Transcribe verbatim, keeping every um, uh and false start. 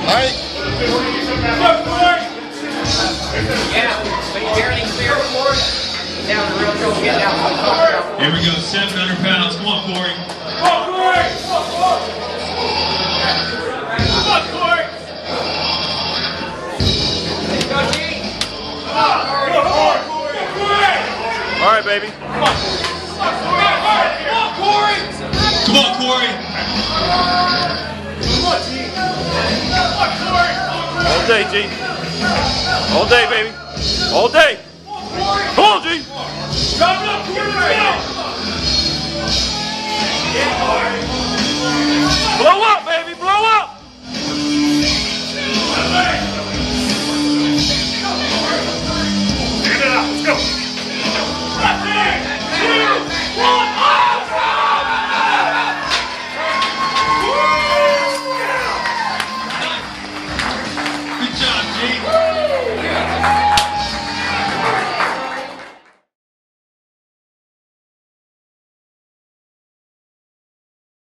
right. Yeah, but you barely clear for it. Down the real trouble getting out. Here we go, seven hundred pounds. Come on, Cory. Come on, Cory! Come on, Cory! Go, G! Come on, Cory! All right, baby. Come on, Cory! Come on, Cory. Come on, G! Come on, Cory! All day, G. All day, baby. All day. Come on, G. Drop it up, Cory! Let's go!